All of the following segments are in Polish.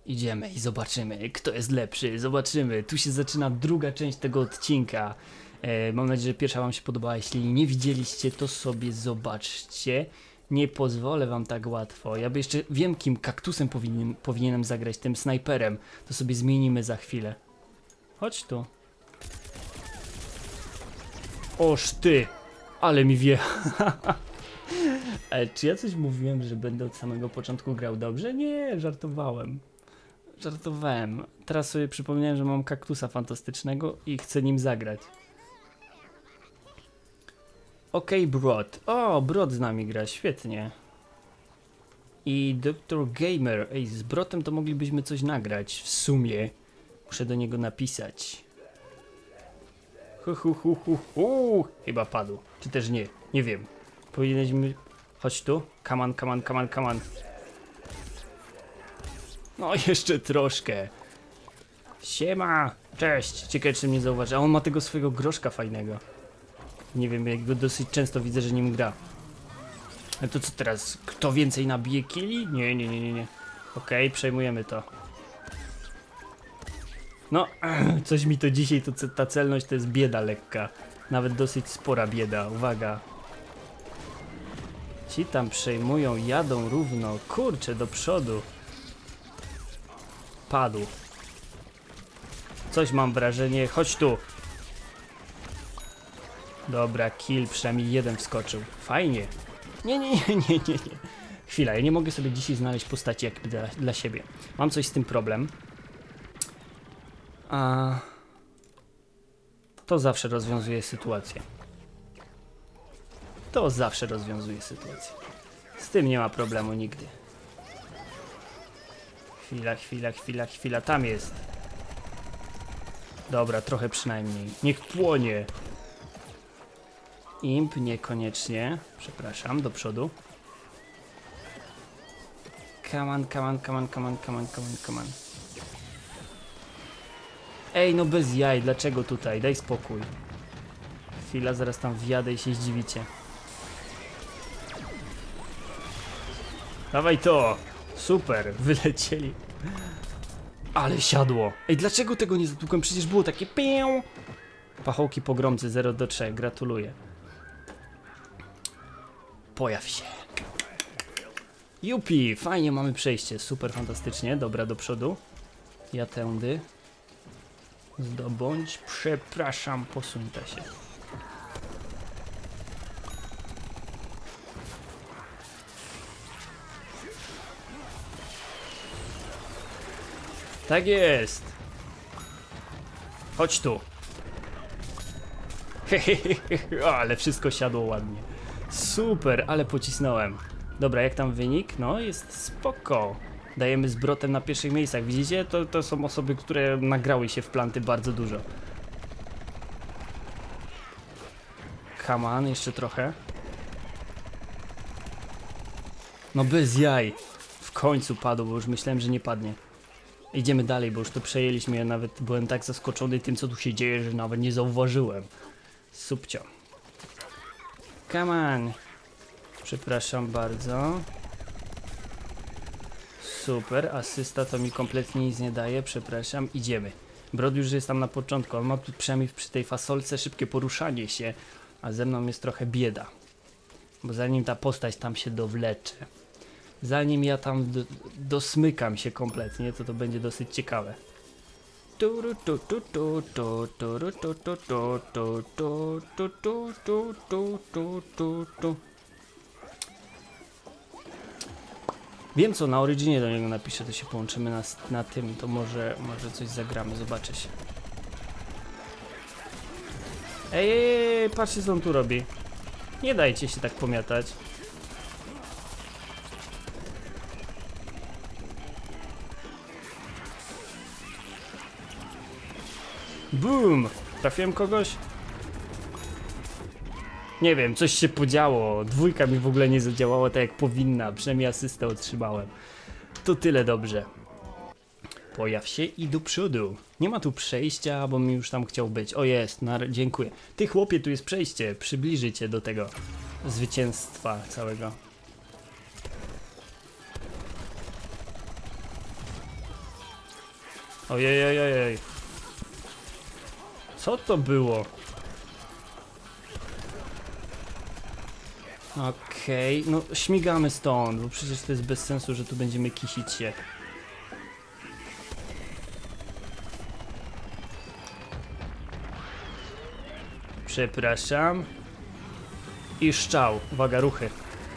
Idziemy i zobaczymy, kto jest lepszy. Zobaczymy. Tu się zaczyna druga część tego odcinka. Mam nadzieję, że pierwsza wam się podobała. Jeśli nie widzieliście, to sobie zobaczcie. Nie pozwolę wam tak łatwo. Ja by jeszcze wiem, kim kaktusem powinienem zagrać, tym snajperem. To sobie zmienimy za chwilę. Chodź tu. Oż ty! Ale mi wie. Czy ja coś mówiłem, że będę od samego początku grał dobrze? Nie, żartowałem. Żartowałem. Teraz sobie przypomniałem, że mam kaktusa fantastycznego i chcę nim zagrać. Okej, Brod. O, Brod z nami gra, świetnie. I Dr. Gamer. Ej, z Brodem to moglibyśmy coś nagrać. W sumie. Muszę do niego napisać. Chyba padł. Czy też nie? Nie wiem. Powinniśmy... Chodź tu. Come on, come on, come on, come on. No jeszcze troszkę. Siema. Cześć. Ciekawe, czy mnie zauważy. A on ma tego swojego groszka fajnego. Nie wiem, jak go dosyć często widzę, że nim gra. Ale to co teraz? Kto więcej nabije killi? Nie. Okej, przejmujemy to. No, coś mi to dzisiaj, ta celność to jest bieda lekka. Nawet dosyć spora bieda, uwaga. Ci tam przejmują, jadą równo. Kurczę, do przodu. Padł. Coś mam wrażenie, chodź tu. Dobra, kill, przynajmniej jeden wskoczył. Fajnie. Nie. Chwila, ja nie mogę sobie dzisiaj znaleźć postaci jakby dla siebie. Mam coś z tym problem. A to zawsze rozwiązuje sytuację. To zawsze rozwiązuje sytuację. Z tym nie ma problemu nigdy. Chwila. Tam jest. Dobra, trochę przynajmniej. Niech płonie. Imp niekoniecznie. Przepraszam, do przodu. Come on. Ej, no bez jaj, dlaczego tutaj? Daj spokój. Chwila, zaraz tam wjadę i się zdziwicie. Dawaj to! Super, wylecieli. Ale siadło. Ej, dlaczego tego nie zatłukłem? Przecież było takie pię. Pachołki pogromcy 0-3, gratuluję. Pojaw się. Jupi, fajnie, mamy przejście, super, fantastycznie. Dobra, do przodu. Ja tędy. Zdobądź, przepraszam, posuńta się. Tak jest. Chodź tu. Ale wszystko siadło ładnie. Super, ale pocisnąłem. Dobra, jak tam wynik? No, jest spoko. Dajemy z Brotem na pierwszych miejscach. Widzicie? To są osoby, które nagrały się w planty bardzo dużo. Come on, jeszcze trochę. No bez jaj. W końcu padł, bo już myślałem, że nie padnie. Idziemy dalej, bo już to przejęliśmy. Ja nawet byłem tak zaskoczony tym, co tu się dzieje, że nawet nie zauważyłem. Subcio. Come on. Przepraszam bardzo. Super, asysta to mi kompletnie nic nie daje, przepraszam, idziemy. Brod już jest tam na początku, on ma tu przynajmniej przy tej fasolce szybkie poruszanie się, a ze mną jest trochę bieda. Bo zanim ta postać tam się dowlecze, zanim ja tam dosmykam się kompletnie, to będzie dosyć ciekawe. Wiem co, na Originie do niego napiszę, to się połączymy na tym, to może coś zagramy, zobaczę się. Ej, patrzcie co on tu robi. Nie dajcie się tak pomiatać. Boom! Trafiłem kogoś? Nie wiem, coś się podziało. Dwójka mi w ogóle nie zadziałała tak jak powinna. Przynajmniej asystę otrzymałem. To tyle dobrze. Pojaw się i do przodu. Nie ma tu przejścia, bo mi już tam chciał być. O jest, dziękuję. Ty chłopie, tu jest przejście. Przybliży cię do tego zwycięstwa całego. Ojej. Co to było? Okej, no śmigamy stąd, bo przecież to jest bez sensu, że tu będziemy kisić się. Przepraszam. I szczał. Uwaga, ruchy.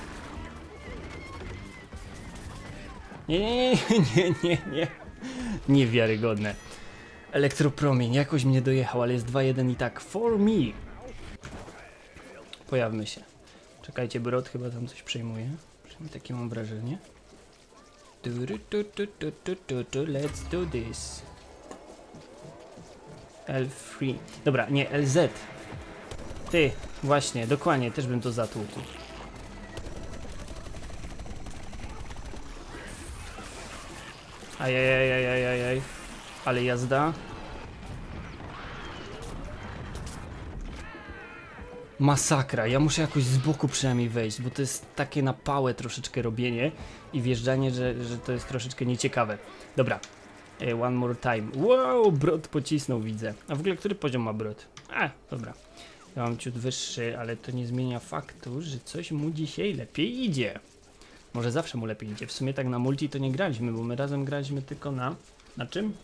Nie. Niewiarygodne. Elektropromień, jakoś mnie dojechał, ale jest 2-1 i tak. For me. Pojawmy się. Czekajcie, Brod chyba tam coś przejmuje. Przynajmniej takie mam wrażenie. Let's do this. L3. Dobra, nie, LZ. Ty, właśnie, dokładnie, też bym to zatłukł. Ajajajajajajaj. Ale jazda. Masakra, ja muszę jakoś z boku przynajmniej wejść, bo to jest takie na pałę troszeczkę robienie i wjeżdżanie, że to jest troszeczkę nieciekawe. Dobra, one more time. Wow, Brod pocisnął, widzę. A w ogóle który poziom ma Brod? Dobra. Ja mam ciut wyższy, ale to nie zmienia faktu, że coś mu dzisiaj lepiej idzie. Może zawsze mu lepiej idzie. W sumie tak na multi to nie graliśmy, bo my razem graliśmy tylko na... Na czym?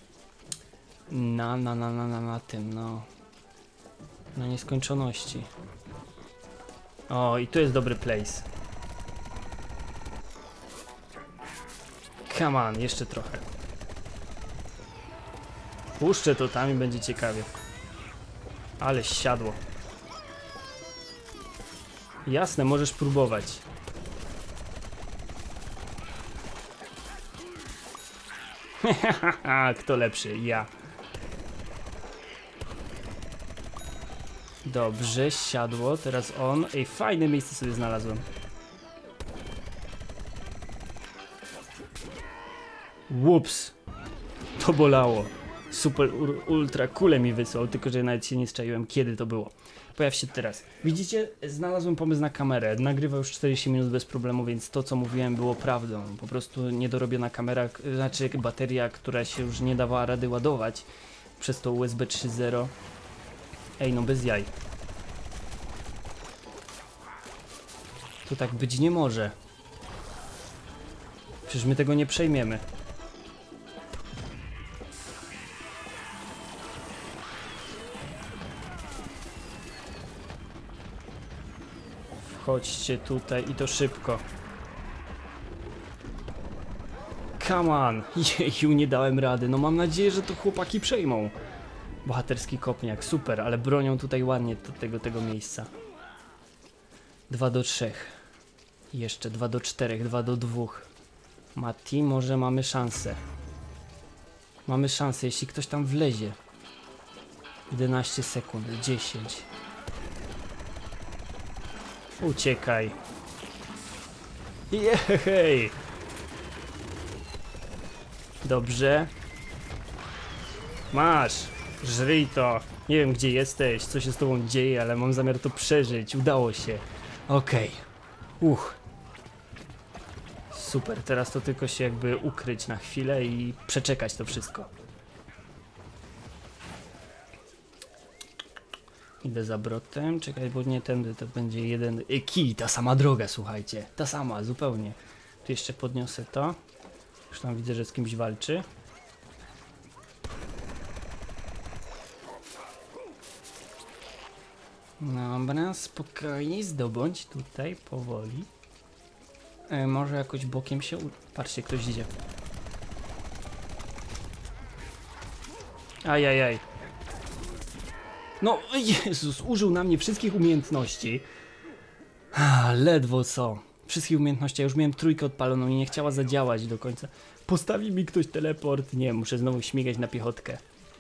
Na tym, no... Na nieskończoności. O, i tu jest dobry place. Come on, jeszcze trochę. Puszczę to tam i będzie ciekawie. Ale siadło. Jasne, możesz próbować. Kto lepszy? Ja. Dobrze, siadło, teraz on. Ej, fajne miejsce sobie znalazłem. Whoops. To bolało. Super ultra kulę mi wysłał, tylko że nawet się nie zczaiłem, kiedy to było. Pojaw się teraz. Widzicie, znalazłem pomysł na kamerę. Nagrywa już 40 minut bez problemu, więc to co mówiłem było prawdą. Po prostu niedorobiona kamera, znaczy bateria, która się już nie dawała rady ładować przez to USB 3.0. Ej, no bez jaj. To tak być nie może. Przecież my tego nie przejmiemy. Wchodźcie tutaj i to szybko. Come on! Jeju, nie dałem rady. No mam nadzieję, że to chłopaki przejmą. Bohaterski kopniak, super, ale bronią tutaj ładnie tego miejsca. 2-3. Jeszcze 2-4, 2-2. Mati, może mamy szansę. Mamy szansę, jeśli ktoś tam wlezie. 11 sekund, 10. Uciekaj. Jej! Dobrze. Masz! Żryj to. Nie wiem gdzie jesteś, co się z tobą dzieje, ale mam zamiar to przeżyć. Udało się. Okej. Super, teraz to tylko się jakby ukryć na chwilę i przeczekać to wszystko. Idę za Brotem, czekaj, bo nie tędy, to będzie jeden... Kij, ta sama droga, słuchajcie. Ta sama, zupełnie. Tu jeszcze podniosę to. Już tam widzę, że z kimś walczy. Dobra, spokojnie, zdobądź tutaj, powoli. Może jakoś bokiem się... Patrzcie, ktoś idzie. Ajajaj. No, Jezus, użył na mnie wszystkich umiejętności. Ledwo co. Wszystkich umiejętności, ja już miałem trójkę odpaloną i nie chciała zadziałać do końca. Postawi mi ktoś teleport? Nie, muszę znowu śmigać na piechotkę.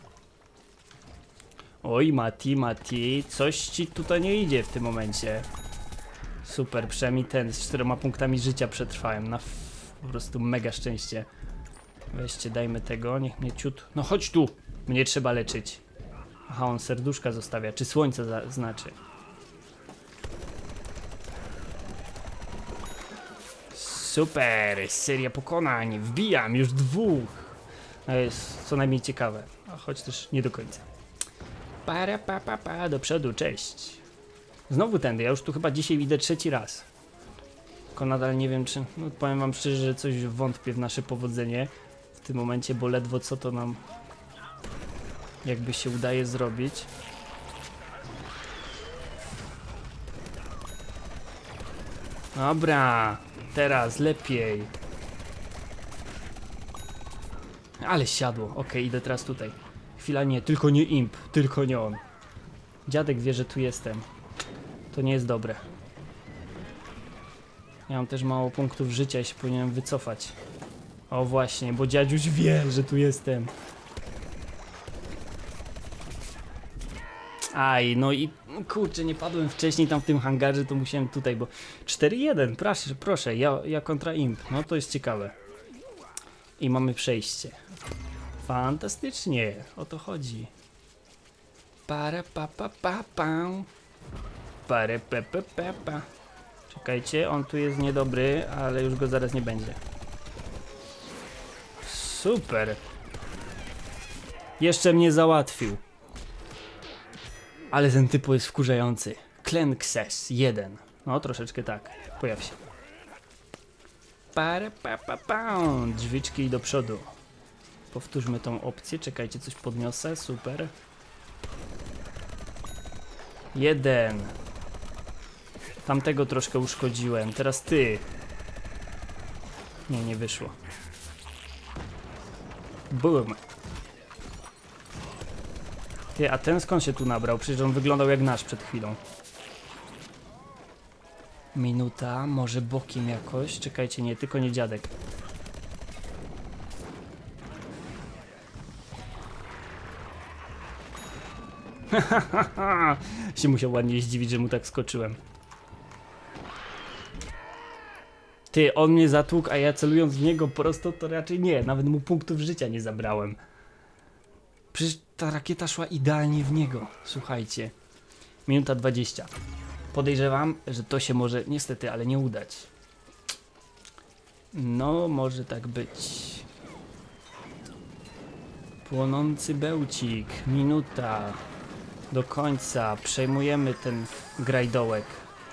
Oj, Mati, coś ci tutaj nie idzie w tym momencie. Super, przynajmniej ten z 4 punktami życia przetrwałem. Na po prostu mega szczęście. Weźcie, dajmy tego, niech mnie ciut... No chodź tu! Mnie trzeba leczyć. Aha, on serduszka zostawia. Czy słońce znaczy? Super, seria pokonań. Wbijam już 2. A jest co najmniej ciekawe, a choć też nie do końca. Do przodu, cześć. Znowu tędy, ja już tu chyba dzisiaj widzę trzeci raz. Tylko nadal nie wiem czy, no powiem wam szczerze, że coś wątpię w nasze powodzenie w tym momencie, bo ledwo co to nam jakby się udaje zrobić. Dobra, teraz lepiej. Ale siadło, okej, idę teraz tutaj. Chwila, nie, tylko nie imp, tylko nie on. Dziadek wie, że tu jestem. To nie jest dobre. Ja mam też mało punktów życia i się powinienem wycofać. O właśnie, bo dziadziuś wie, że tu jestem. Aj, no i kurczę, nie padłem wcześniej tam w tym hangarze, to musiałem tutaj, bo 4-1, proszę, ja kontra imp, no to jest ciekawe. I mamy przejście. Fantastycznie, o to chodzi. Pare pa pa pa pa. Pare pa pa pa pa. Czekajcie, on tu jest niedobry, ale już go zaraz nie będzie. Super. Jeszcze mnie załatwił. Ale ten typu jest wkurzający. Klenxes 1. No troszeczkę tak. Pojaw się. Pare pa pa pa. Drzwiczki do przodu. Powtórzmy tą opcję. Czekajcie, coś podniosę. Super. 1. Tamtego troszkę uszkodziłem. Teraz ty. Nie, nie wyszło. Boom. Ty, a ten skąd się tu nabrał? Przecież on wyglądał jak nasz przed chwilą. Minuta, może bokiem jakoś. Czekajcie, nie, tylko nie dziadek. się musiał ładnie zdziwić, że mu tak skoczyłem. Ty, on mnie zatłukł, a ja celując w niego prosto, to raczej nie. Nawet mu punktów życia nie zabrałem. Przecież ta rakieta szła idealnie w niego. Słuchajcie. Minuta 20. Podejrzewam, że to się może niestety, ale nie udać. No, może tak być. Płonący bełcik. Minuta. Do końca. Przejmujemy ten grajdołek.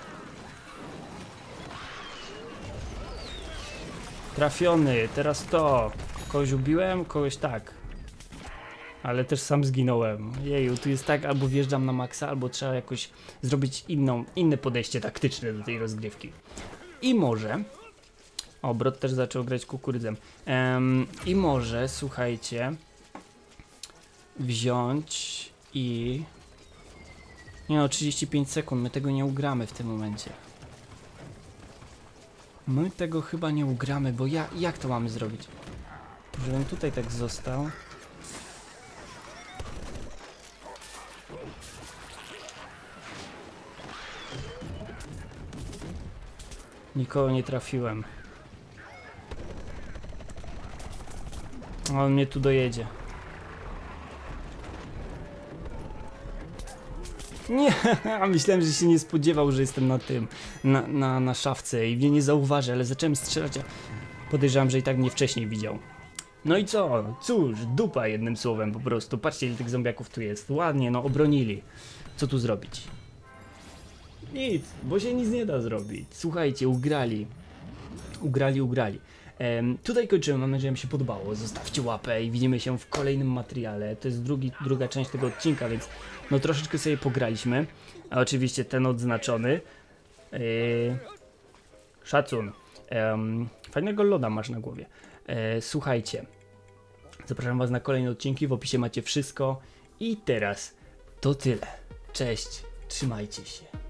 Trafiony. Teraz to. Kogoś ubiłem? Kogoś tak. Ale też sam zginąłem. Jeju, tu jest tak, albo wjeżdżam na maksa, albo trzeba jakoś zrobić inne podejście taktyczne do tej rozgrywki. I może... O, Brod też zaczął grać kukurydzem. I może, słuchajcie, wziąć i... Nie no, 35 sekund, my tego nie ugramy w tym momencie. My tego chyba nie ugramy, bo jak to mamy zrobić? Żebym tutaj tak został. Nikogo nie trafiłem. On mnie tu dojedzie. Nie, myślałem, że się nie spodziewał, że jestem na tym, na szafce i mnie nie zauważy, ale zacząłem strzelać, a podejrzewam, że i tak mnie wcześniej widział. No i co? Cóż, dupa jednym słowem po prostu. Patrzcie, ile tych zombiaków tu jest. Ładnie, no obronili. Co tu zrobić? Nic, bo się nic nie da zrobić. Słuchajcie, ugrali. Ugrali. Tutaj kończymy, mam nadzieję, że mi się podobało. Zostawcie łapę i widzimy się w kolejnym materiale. To jest druga część tego odcinka, więc no troszeczkę sobie pograliśmy. A oczywiście ten odznaczony. Szacun. Fajnego loda masz na głowie. Słuchajcie. Zapraszam was na kolejne odcinki, w opisie macie wszystko. I teraz to tyle. Cześć, trzymajcie się.